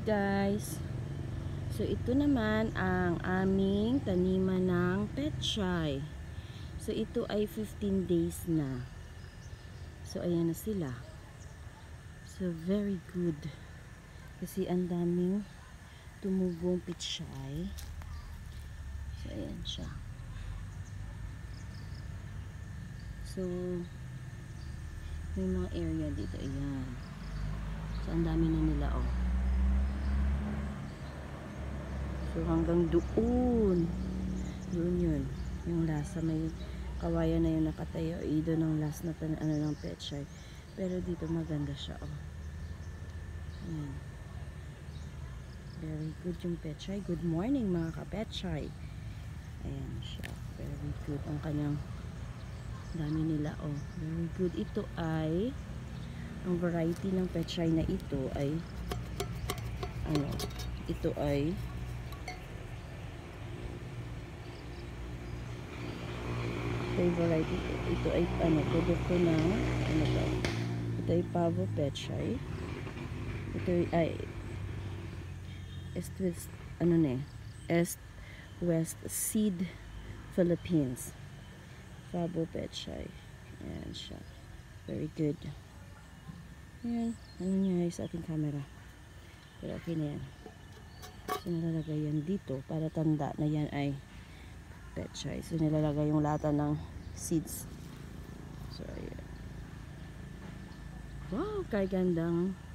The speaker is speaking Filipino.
guys. So ito naman ang aming taniman ng pechay. So ito ay 15 days na. So ayan na sila. So very good. Kasi ang daming tumubong pechay. So ayan siya. So may mga area dito. Ayan. So ang dami na nila oh. So hanggang doon yun yung last sa may kawayan na yung nakatayo doon ang last na ng pechay, pero dito maganda siya oh. Ayan. Very good yung pechay. Good morning mga kapechay. Ayan siya, very good ang kanyang dami nila oh, very good. Ito ay ang variety ng pechay na ito ay ano, ito ay variety. Ito ay ano, produkto ng ano to? Ito ay pavo pechay. Ito ay East West Seed Philippines. Pavo pechay. Ayan siya. Very good. Ayan. Ano niya sa ating camera. Pero okay na yan. So nalalagay yan dito para tanda na yan ay pechay. So nilalagay yung lata ng seeds. So ayan. Wow, kagandang